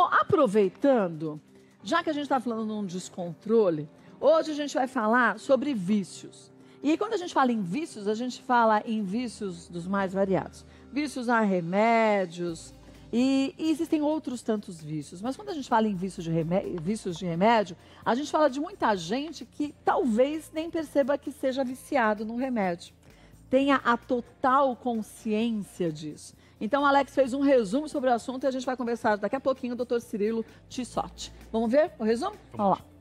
aproveitando, já que a gente está falando num descontrole, hoje a gente vai falar sobre vícios. E quando a gente fala em vícios, a gente fala em vícios dos mais variados. Vícios a remédios, e existem outros tantos vícios. Mas quando a gente fala em vícios de remédio, a gente fala de muita gente que talvez nem perceba que seja viciado no remédio. Tenha a total consciência disso. Então, o Alex fez um resumo sobre o assunto e a gente vai conversar daqui a pouquinho com o Dr. Cirilo Tissotti. Vamos ver o resumo? Vamos lá.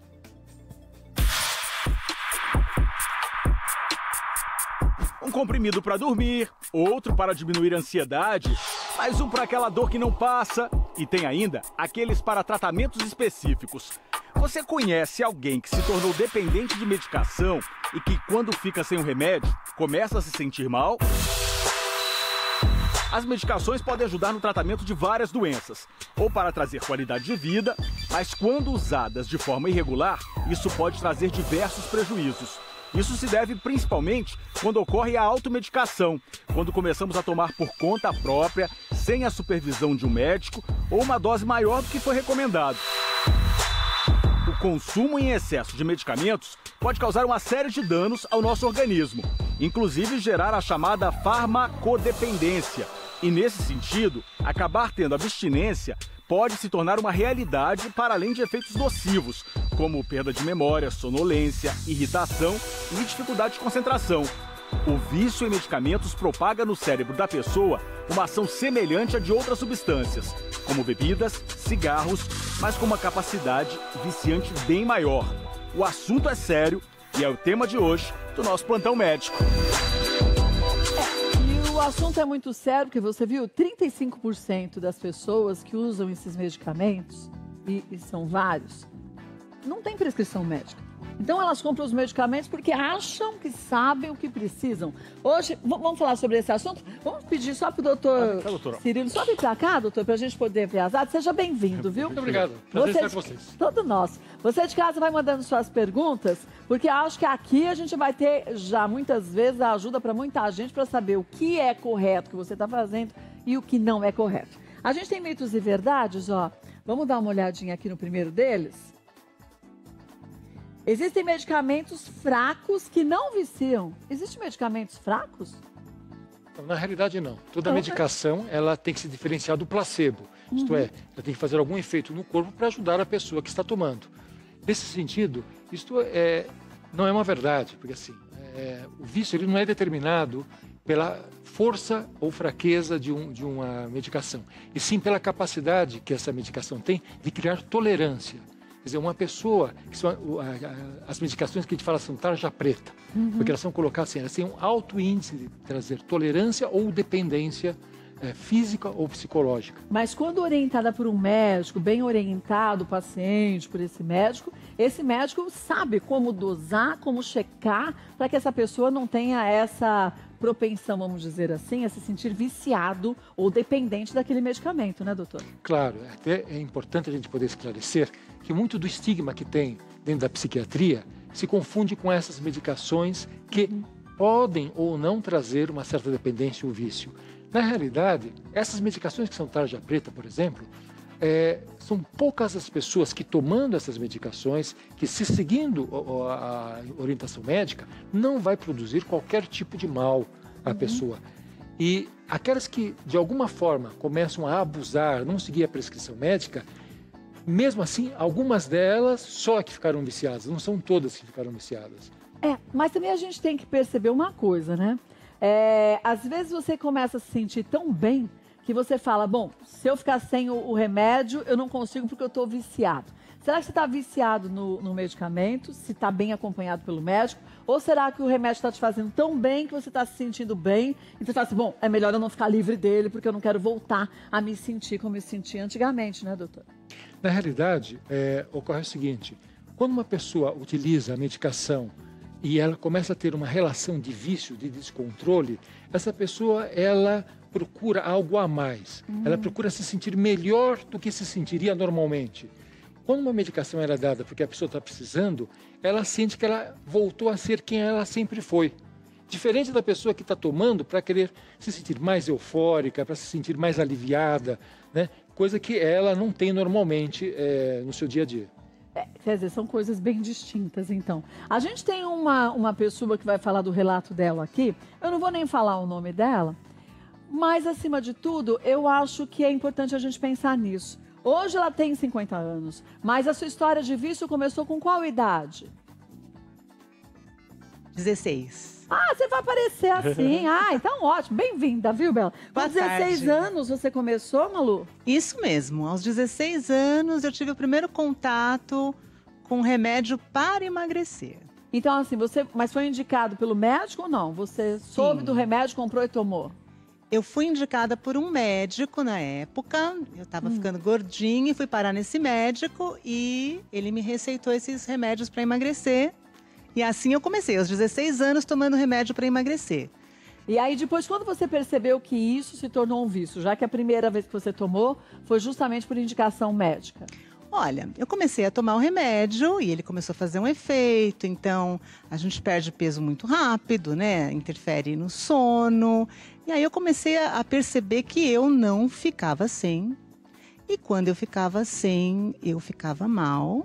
Um comprimido para dormir, outro para diminuir a ansiedade, mais um para aquela dor que não passa e tem ainda aqueles para tratamentos específicos. Você conhece alguém que se tornou dependente de medicação e que quando fica sem o remédio, começa a se sentir mal? As medicações podem ajudar no tratamento de várias doenças, ou para trazer qualidade de vida, mas quando usadas de forma irregular, isso pode trazer diversos prejuízos. Isso se deve principalmente quando ocorre a automedicação, quando começamos a tomar por conta própria, sem a supervisão de um médico ou uma dose maior do que foi recomendado. O consumo em excesso de medicamentos pode causar uma série de danos ao nosso organismo, inclusive gerar a chamada farmacodependência. E nesse sentido, acabar tendo abstinência pode se tornar uma realidade para além de efeitos nocivos, como perda de memória, sonolência, irritação e dificuldade de concentração. O vício em medicamentos propaga no cérebro da pessoa uma ação semelhante à de outras substâncias, como bebidas, cigarros, mas com uma capacidade viciante bem maior. O assunto é sério e é o tema de hoje do nosso Plantão Médico. O assunto é muito sério, porque você viu, 35% das pessoas que usam esses medicamentos, e são vários, não tem prescrição médica. Então elas compram os medicamentos porque acham que sabem o que precisam. Hoje, vamos falar sobre esse assunto? Vamos pedir só para o doutor Cirilo, só vir para cá, doutor, para a gente poder ver as datas. Seja bem-vindo, viu? Muito obrigado. Prazer estar com vocês. Todo nosso. Você de casa vai mandando suas perguntas, porque acho que aqui a gente vai ter já muitas vezes a ajuda para muita gente para saber o que é correto que você está fazendo e o que não é correto. A gente tem mitos e verdades, ó. Vamos dar uma olhadinha aqui no primeiro deles? Existem medicamentos fracos que não viciam. Existem medicamentos fracos? Então, na realidade, não. Toda medicação ela tem que se diferenciar do placebo. Isto é, ela tem que fazer algum efeito no corpo para ajudar a pessoa que está tomando. Nesse sentido, isto não é uma verdade, porque assim, o vício ele não é determinado pela força ou fraqueza de uma medicação, e sim pela capacidade que essa medicação tem de criar tolerância. Quer dizer, uma pessoa, as medicações que a gente fala são tarja preta, porque elas são colocadas assim, elas têm um alto índice de trazer tolerância ou dependência física ou psicológica. Mas quando orientada por um médico, bem orientado o paciente por esse médico sabe como dosar, como checar, para que essa pessoa não tenha essa propensão, vamos dizer assim, a se sentir viciado ou dependente daquele medicamento, né, doutor? Claro, até é importante a gente poder esclarecer que muito do estigma que tem dentro da psiquiatria se confunde com essas medicações que podem ou não trazer uma certa dependência ou vício. Na realidade, essas medicações que são tarja preta, por exemplo, são poucas as pessoas que tomando essas medicações, que se seguindo a orientação médica, não vai produzir qualquer tipo de mal à pessoa. E aquelas que, de alguma forma, começam a abusar, não seguir a prescrição médica, mesmo assim, algumas delas só que ficaram viciadas, não são todas que ficaram viciadas. Mas também a gente tem que perceber uma coisa, né? Às vezes você começa a se sentir tão bem que você fala, bom, se eu ficar sem o remédio, eu não consigo porque eu estou viciado. Será que você está viciado no medicamento, se está bem acompanhado pelo médico? Ou será que o remédio está te fazendo tão bem que você está se sentindo bem e você fala assim, bom, é melhor eu não ficar livre dele porque eu não quero voltar a me sentir como eu me sentia antigamente, né, doutor? Na realidade, ocorre o seguinte, quando uma pessoa utiliza a medicação e ela começa a ter uma relação de vício, de descontrole, essa pessoa, ela procura algo a mais. Ela procura se sentir melhor do que se sentiria normalmente. Quando uma medicação era dada porque a pessoa está precisando, ela sente que ela voltou a ser quem ela sempre foi. Diferente da pessoa que está tomando para querer se sentir mais eufórica, para se sentir mais aliviada, né? coisa que ela não tem normalmente no seu dia a dia. Quer dizer, são coisas bem distintas, então. A gente tem uma pessoa que vai falar do relato dela aqui. Eu não vou nem falar o nome dela, mas, acima de tudo, eu acho que é importante a gente pensar nisso. Hoje ela tem 50 anos, mas a sua história de vício começou com qual idade? 16. Ah, você vai aparecer assim. Ah, então ótimo. Bem-vinda, viu, Bela? Com 16 anos você começou, Malu? Isso mesmo. Aos 16 anos eu tive o primeiro contato com remédio para emagrecer. Então, assim, mas foi indicado pelo médico ou não? Você soube do remédio, comprou e tomou? Eu fui indicada por um médico na época. Eu estava ficando gordinha e fui parar nesse médico e ele me receitou esses remédios para emagrecer. E assim eu comecei, aos 16 anos, tomando remédio para emagrecer. E aí, depois, quando você percebeu que isso se tornou um vício, já que a primeira vez que você tomou foi justamente por indicação médica? Olha, eu comecei a tomar o remédio e ele começou a fazer um efeito. Então, a gente perde peso muito rápido, né? Interfere no sono. E aí eu comecei a perceber que eu não ficava sem. E quando eu ficava sem, eu ficava mal.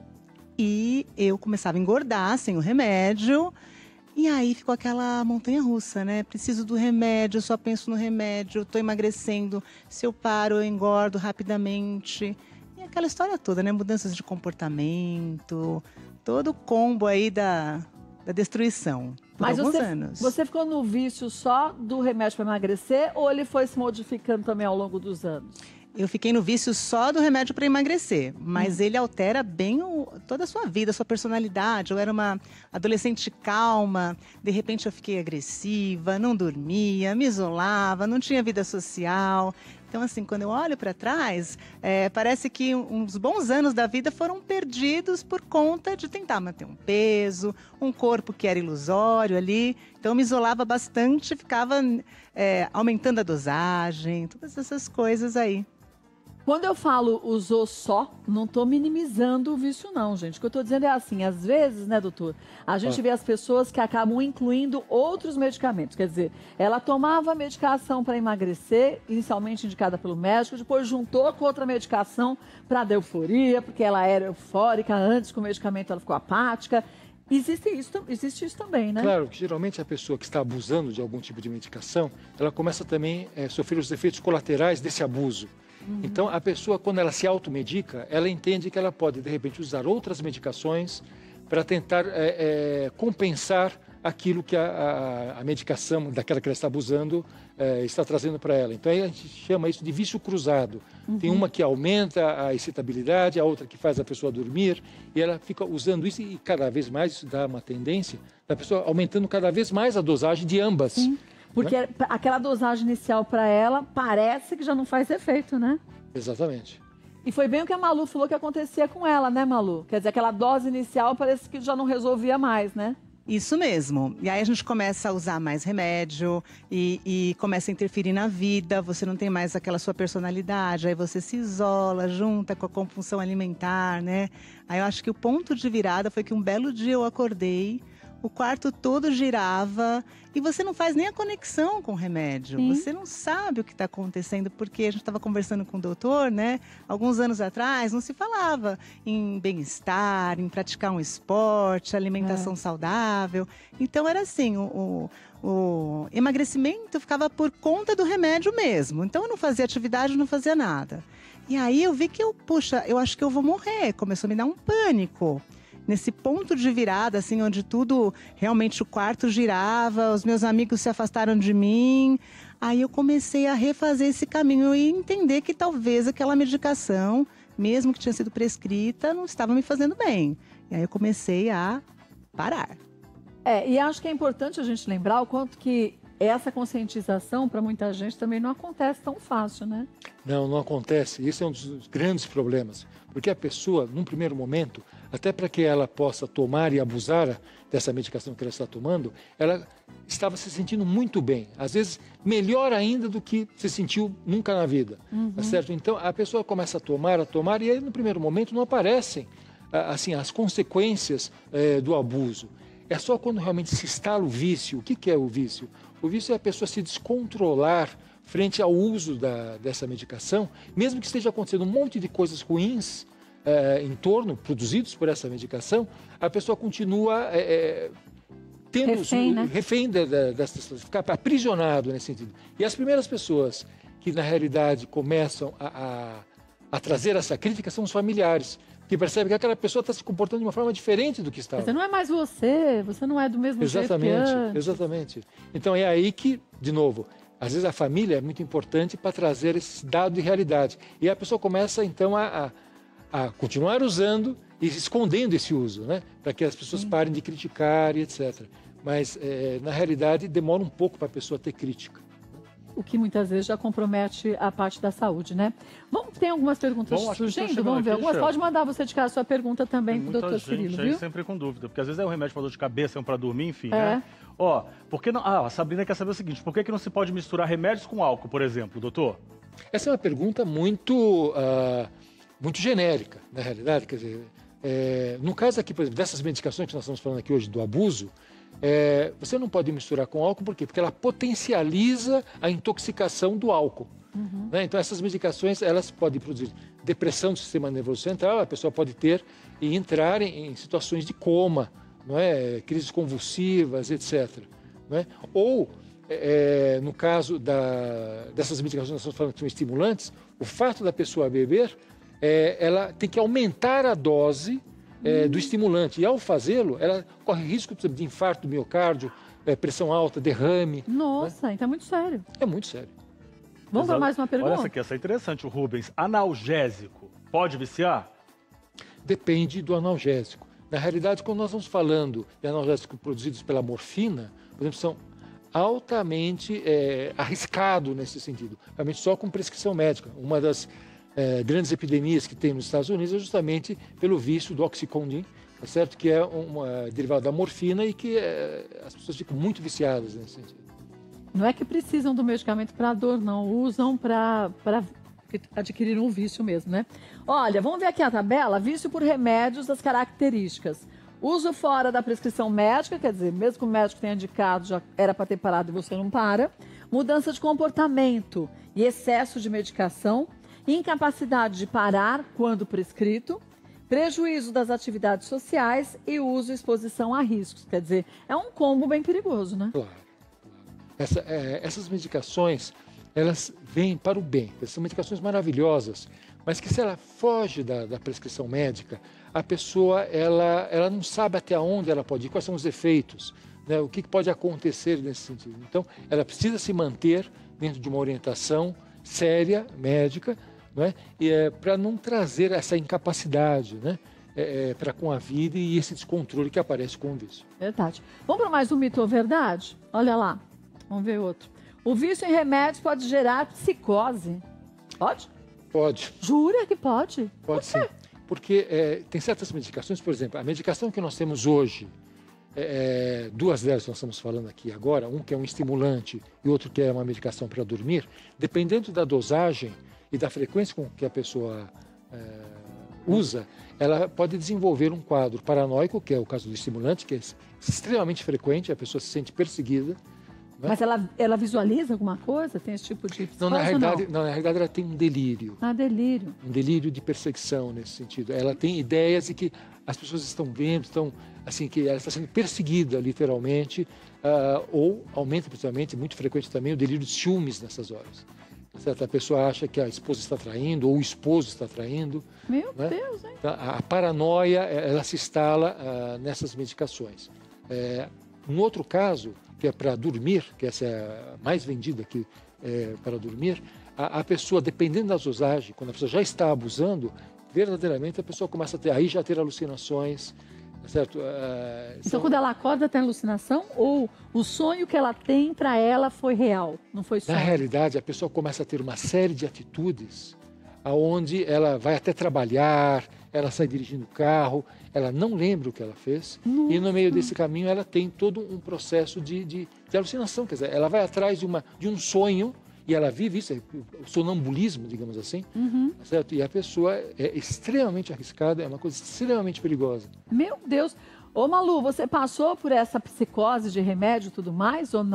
E eu começava a engordar sem o remédio. E aí ficou aquela montanha-russa, né? Preciso do remédio, só penso no remédio, estou emagrecendo. Se eu paro, eu engordo rapidamente. E aquela história toda, né? Mudanças de comportamento, todo o combo aí da destruição. Por alguns anos. Você ficou no vício só do remédio para emagrecer ou ele foi se modificando também ao longo dos anos? Eu fiquei no vício só do remédio para emagrecer, mas ele altera bem toda a sua vida, a sua personalidade. Eu era uma adolescente calma, de repente eu fiquei agressiva, não dormia, me isolava, não tinha vida social. Então, assim, quando eu olho para trás, parece que uns bons anos da vida foram perdidos por conta de tentar manter um peso, um corpo que era ilusório ali. Então, eu me isolava bastante, ficava aumentando a dosagem, todas essas coisas aí. Quando eu falo usou só, não estou minimizando o vício não, gente. O que eu estou dizendo é assim, às vezes, né, doutor? A gente vê as pessoas que acabam incluindo outros medicamentos. Quer dizer, ela tomava medicação para emagrecer, inicialmente indicada pelo médico, depois juntou com outra medicação para dar euforia, porque ela era eufórica, antes com o medicamento ela ficou apática. Existe isso também, né? Claro, que geralmente a pessoa que está abusando de algum tipo de medicação, ela começa também a sofrer os efeitos colaterais desse abuso. Então, a pessoa, quando ela se automedica, ela entende que ela pode, de repente, usar outras medicações para tentar compensar aquilo que a medicação daquela que ela está abusando está trazendo para ela. Então, aí a gente chama isso de vício cruzado. Tem uma que aumenta a excitabilidade, a outra que faz a pessoa dormir, e ela fica usando isso e cada vez mais isso dá uma tendência da pessoa aumentando cada vez mais a dosagem de ambas. Sim. Porque aquela dosagem inicial para ela parece que já não faz efeito, né? Exatamente. E foi bem o que a Malu falou que acontecia com ela, né, Malu? Quer dizer, aquela dose inicial parece que já não resolvia mais, né? Isso mesmo. E aí a gente começa a usar mais remédio e começa a interferir na vida. Você não tem mais aquela sua personalidade. Aí você se isola, junta com a compulsão alimentar, né? Aí eu acho que o ponto de virada foi que um belo dia eu acordei, o quarto todo girava e você não faz nem a conexão com o remédio. Sim. Você não sabe o que está acontecendo, porque a gente estava conversando com o doutor, né? Alguns anos atrás não se falava em bem-estar, em praticar um esporte, alimentação saudável. Então era assim, o emagrecimento ficava por conta do remédio mesmo. Então eu não fazia atividade, não fazia nada. E aí eu vi que eu acho que eu vou morrer. Começou a me dar um pânico. Nesse ponto de virada, assim, onde tudo, realmente o quarto girava, os meus amigos se afastaram de mim. Aí eu comecei a refazer esse caminho e entender que talvez aquela medicação, mesmo que tinha sido prescrita, não estava me fazendo bem. E aí eu comecei a parar. E acho que é importante a gente lembrar o quanto que essa conscientização, para muita gente, também não acontece tão fácil, né? Não acontece. Esse é um dos grandes problemas. Porque a pessoa, num primeiro momento, até para que ela possa tomar e abusar dessa medicação que ela está tomando, ela estava se sentindo muito bem. Às vezes, melhor ainda do que se sentiu nunca na vida. Tá certo? Então, a pessoa começa a tomar, e aí, no primeiro momento, não aparecem assim, as consequências do abuso. É só quando realmente se instala o vício. O que é o vício? O vício é a pessoa se descontrolar frente ao uso dessa medicação, mesmo que esteja acontecendo um monte de coisas ruins em torno, produzidos por essa medicação, a pessoa continua tendo refém dessa, ficar aprisionado nesse sentido. E as primeiras pessoas que, na realidade, começam a trazer essa crítica são os familiares, que percebem que aquela pessoa está se comportando de uma forma diferente do que estava. Você não é mais você não é do mesmo jeito que antes. Exatamente. Então é aí que, de novo, às vezes a família é muito importante para trazer esse dado de realidade. E a pessoa começa, então, a continuar usando e escondendo esse uso, né? Para que as pessoas parem de criticar e etc. Mas, na realidade, demora um pouco para a pessoa ter crítica. O que muitas vezes já compromete a parte da saúde, né? Tem algumas perguntas surgindo? Vamos ver algumas. Pode mandar você de casa a sua pergunta também para o doutor Cirilo, viu? Sempre com dúvida, porque às vezes é um remédio para dor de cabeça, é um para dormir, enfim, né? Ó, por que não... a Sabrina quer saber o seguinte, por que não se pode misturar remédios com álcool, por exemplo, doutor? Essa é uma pergunta muito genérica, na realidade. Quer dizer, no caso aqui, por exemplo, dessas medicações que nós estamos falando aqui hoje, do abuso, você não pode misturar com álcool, por quê? Porque ela potencializa a intoxicação do álcool. Né? Então, essas medicações, elas podem produzir depressão do sistema nervoso central, a pessoa pode ter e entrar em situações de coma, não é? Crises convulsivas, etc. Não é? Ou, no caso dessas medicações que nós estamos falando que são estimulantes, o fato da pessoa beber, ela tem que aumentar a dose do estimulante. E ao fazê-lo, ela corre risco, por exemplo, de infarto do miocárdio, pressão alta, derrame. Nossa, né? Então é muito sério. É muito sério. Vamos para mais uma pergunta? Olha essa é interessante, o Rubens. Analgésico, pode viciar? Depende do analgésico. Na realidade, quando nós estamos falando de analgésicos produzidos pela morfina, por exemplo, são altamente arriscados nesse sentido. Realmente só com prescrição médica. Uma das grandes epidemias que tem nos Estados Unidos é justamente pelo vício do Oxycontin, tá certo? Que é uma derivada da morfina e que as pessoas ficam muito viciadas nesse sentido. Não é que precisam do medicamento para dor, não. Usam para adquirir um vício mesmo, né? Olha, vamos ver aqui a tabela. Vício por remédios, as características. Uso fora da prescrição médica, quer dizer, mesmo que o médico tenha indicado, já era para ter parado e você não para. Mudança de comportamento e excesso de medicação. Incapacidade de parar quando prescrito, prejuízo das atividades sociais e uso e exposição a riscos. Quer dizer, é um combo bem perigoso, né? Claro. Essas medicações, elas vêm para o bem. São medicações maravilhosas, mas que se ela foge da prescrição médica, a pessoa ela não sabe até onde ela pode ir, quais são os efeitos, né? O que pode acontecer nesse sentido. Então, ela precisa se manter dentro de uma orientação séria, médica, não é? Para não trazer essa incapacidade, né? Para com a vida e esse descontrole que aparece com o vício. Verdade. Vamos para mais um mito ou verdade? Olha lá, vamos ver outro. O vício em remédios pode gerar psicose. Pode? Pode. Jura que pode? Pode sim. Porque tem certas medicações, por exemplo, a medicação que nós temos hoje, duas delas que nós estamos falando aqui agora, um que é um estimulante e outro que é uma medicação para dormir, dependendo da dosagem e da frequência com que a pessoa usa, ela pode desenvolver um quadro paranoico, que é o caso do estimulante, que é extremamente frequente, a pessoa se sente perseguida. Né? Mas ela visualiza alguma coisa? Tem esse tipo de psicose? Não, na realidade ela tem um delírio. Ah, delírio. Um delírio de perseguição nesse sentido. Ela tem ideias de que as pessoas estão vendo, que ela está sendo perseguida literalmente, ou aumenta principalmente, muito frequente também, o delírio de ciúmes nessas horas. Certo? A pessoa acha que a esposa está traindo ou o esposo está traindo. Meu né? Deus, hein? A paranoia, ela se instala nessas medicações. Um outro caso, que é para dormir, que essa é a mais vendida aqui para dormir, a pessoa, dependendo da dosagem, quando a pessoa já está abusando, verdadeiramente a pessoa começa a ter alucinações. Certo? Então, quando ela acorda, tem alucinação? Ou o sonho que ela tem para ela foi real, não foi sonho? Na realidade, a pessoa começa a ter uma série de atitudes onde ela vai até trabalhar, ela sai dirigindo o carro, ela não lembra o que ela fez. Nossa. E no meio desse caminho ela tem todo um processo de alucinação. Quer dizer, ela vai atrás de um sonho e ela vive isso, o sonambulismo, digamos assim, certo? E a pessoa é extremamente arriscada, é uma coisa extremamente perigosa. Meu Deus! Ô Malu, você passou por essa psicose de remédio e tudo mais ou não?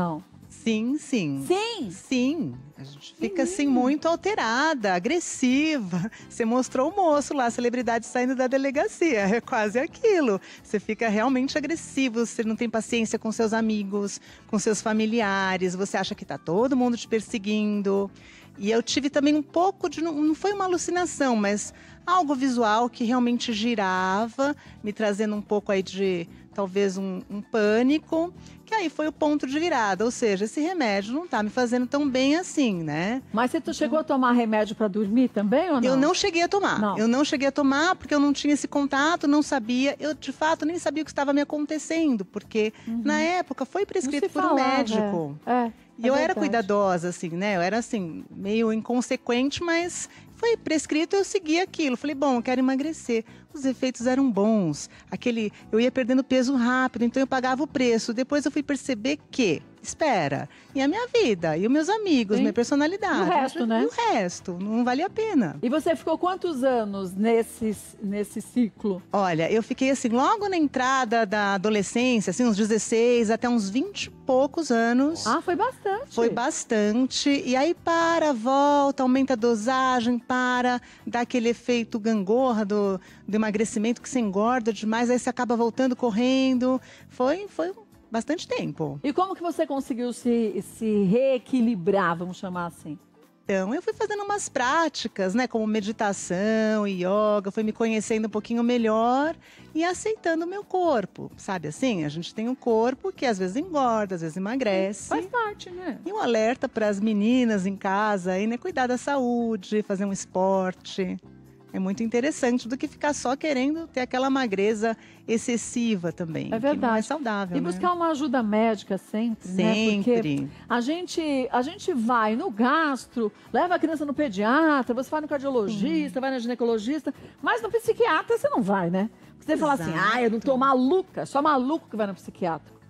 Sim, sim. Sim? Sim, a gente fica assim muito alterada, agressiva. Você mostrou o moço lá, a celebridade saindo da delegacia, é quase aquilo. Você fica realmente agressivo, você não tem paciência com seus amigos, com seus familiares, você acha que tá todo mundo te perseguindo. E eu tive também um pouco de, não foi uma alucinação, mas algo visual que realmente girava, me trazendo um pouco aí de talvez um pânico, que aí foi o ponto de virada, ou seja, esse remédio não tá me fazendo tão bem assim, né? Mas você chegou a tomar remédio para dormir também ou não? Eu não cheguei a tomar. Não. Eu não cheguei a tomar porque eu não tinha esse contato, não sabia. Eu, de fato, nem sabia o que estava me acontecendo, porque na época foi prescrito por um médico. E eu era cuidadosa, assim, né? Eu era, assim, meio inconsequente, mas foi prescrito, eu segui aquilo. Falei, bom, eu quero emagrecer. Os efeitos eram bons. Eu ia perdendo peso rápido, então eu pagava o preço. Depois eu fui perceber que, espera, e a minha vida, e os meus amigos, Sim. minha personalidade. E o resto, né? E o resto, não valia a pena. E você ficou quantos anos nesse ciclo? Olha, eu fiquei assim, logo na entrada da adolescência, assim, uns 16 até uns 20 e poucos anos. Ah, foi bastante. Foi bastante. E aí volta, aumenta a dosagem, dá aquele efeito gangorra do emagrecimento que você engorda demais, aí você acaba voltando correndo. Foi bastante tempo. E como que você conseguiu se reequilibrar, vamos chamar assim? Então, eu fui fazendo umas práticas, né, como meditação e yoga, fui me conhecendo um pouquinho melhor e aceitando o meu corpo, sabe assim? A gente tem um corpo que às vezes engorda, às vezes emagrece. Faz parte, né? E um alerta para as meninas em casa aí, né, cuidar da saúde, fazer um esporte. É muito interessante do que ficar só querendo ter aquela magreza excessiva também. É verdade. Que não é saudável, E buscar uma ajuda médica sempre, né? Sempre. Porque a gente vai no gastro, leva a criança no pediatra, você vai no cardiologista, vai na ginecologista, mas no psiquiatra você não vai, né? Porque você fala assim, eu não tô maluca, só maluco que vai no psiquiatra.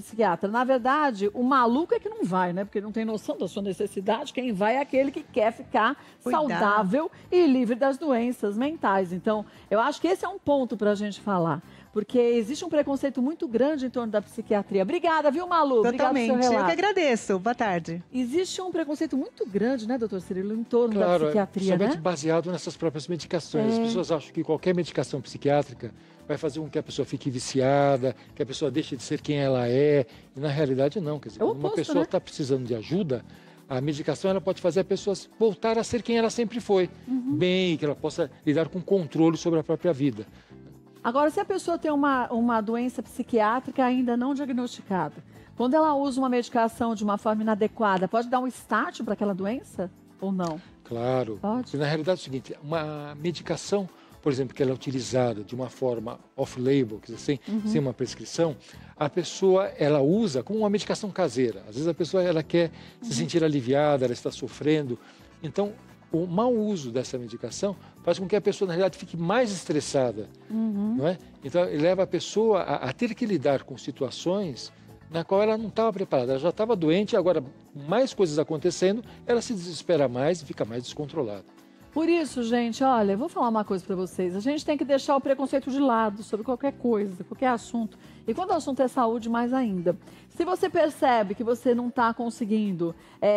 Na verdade, o maluco é que não vai, né? Porque ele não tem noção da sua necessidade. Quem vai é aquele que quer ficar saudável e livre das doenças mentais. Então, eu acho que esse é um ponto para a gente falar. Porque existe um preconceito muito grande em torno da psiquiatria. Obrigada, viu, Malu? Totalmente. Obrigada pelo seu relato. Eu que agradeço. Boa tarde. Existe um preconceito muito grande, né, doutor Cirilo, em torno da psiquiatria, somente né? baseado nessas próprias medicações. As pessoas acham que qualquer medicação psiquiátrica vai fazer com que a pessoa fique viciada, que a pessoa deixe de ser quem ela é. E na realidade não. Quer dizer, quando uma pessoa está precisando de ajuda, a medicação ela pode fazer a pessoa voltar a ser quem ela sempre foi. Bem, que ela possa lidar com controle sobre a própria vida. Agora, se a pessoa tem uma doença psiquiátrica ainda não diagnosticada, quando ela usa uma medicação de uma forma inadequada, pode dar um start para aquela doença ou não? Claro. Pode. Porque, na realidade é o seguinte, uma medicação, por exemplo, que ela é utilizada de uma forma off-label, quer dizer, sem uma prescrição, a pessoa ela usa como uma medicação caseira. Às vezes a pessoa ela quer se sentir aliviada, ela está sofrendo. Então, o mau uso dessa medicação faz com que a pessoa, na realidade, fique mais estressada. Não é? Então, leva a pessoa a ter que lidar com situações na qual ela não estava preparada. Ela já estava doente, agora, mais coisas acontecendo, ela se desespera mais e fica mais descontrolada. Por isso, gente, olha, eu vou falar uma coisa para vocês. A gente tem que deixar o preconceito de lado sobre qualquer coisa, qualquer assunto. E quando o assunto é saúde, mais ainda. Se você percebe que você não está conseguindo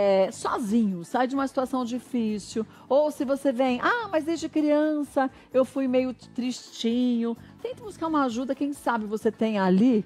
sozinho, sai de uma situação difícil, ou se você vem, mas desde criança eu fui meio tristinho, tente buscar uma ajuda, quem sabe você tem ali.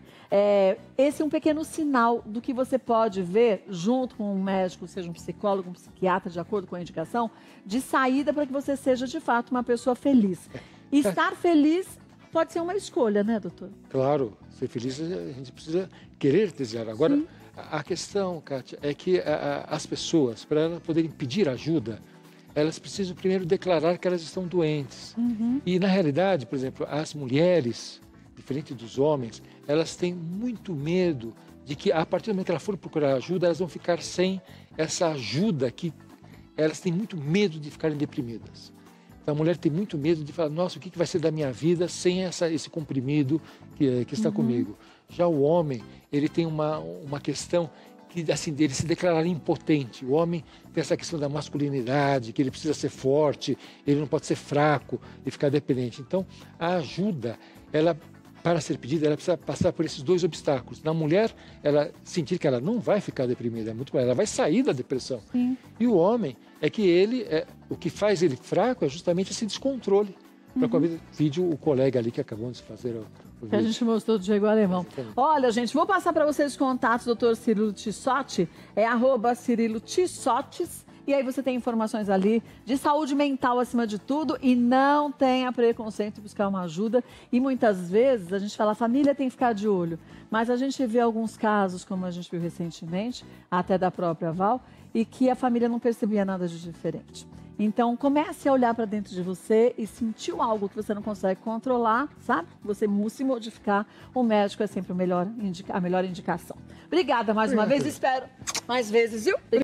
Esse é um pequeno sinal do que você pode ver junto com um médico, seja um psicólogo, um psiquiatra, de acordo com a indicação, de saída para que você seja, de fato, uma pessoa feliz. E estar feliz pode ser uma escolha, né, doutor? Claro, ser feliz a gente precisa querer desejar. Agora, a questão, Kátia, é que as pessoas, para elas poderem pedir ajuda, elas precisam primeiro declarar que elas estão doentes. E, na realidade, por exemplo, as mulheres, diferente dos homens, elas têm muito medo de que, a partir do momento que elas forem procurar ajuda, elas vão ficar sem essa ajuda que elas têm muito medo de ficarem deprimidas. Então, a mulher tem muito medo de falar, nossa, o que vai ser da minha vida sem esse comprimido que está comigo? Já o homem, ele tem uma questão que, assim, dele se declarar impotente. O homem tem essa questão da masculinidade, que ele precisa ser forte, ele não pode ser fraco e ficar dependente. Então, a ajuda, ela para ser pedida, ela precisa passar por esses dois obstáculos. Na mulher, ela sentir que ela não vai ficar deprimida, ela vai sair da depressão. Sim. E o homem é que o que faz ele fraco é justamente esse descontrole. Para com a vida, vídeo o colega ali que acabou de fazer o Que vídeo. a gente mostrou do Diego Alemão. Olha, gente, vou passar para vocês os contatos do Dr. Cirilo Tissotti, é @Cirilo Tissotes. E aí você tem informações ali de saúde mental acima de tudo e não tenha preconceito em buscar uma ajuda. E muitas vezes a gente fala, a família tem que ficar de olho. Mas a gente vê alguns casos, como a gente viu recentemente, até da própria Val, e que a família não percebia nada de diferente. Então, comece a olhar para dentro de você e sentiu algo que você não consegue controlar, sabe? Você se modificar, o médico é sempre a melhor indicação. Obrigada mais uma vez, espero mais vezes, viu?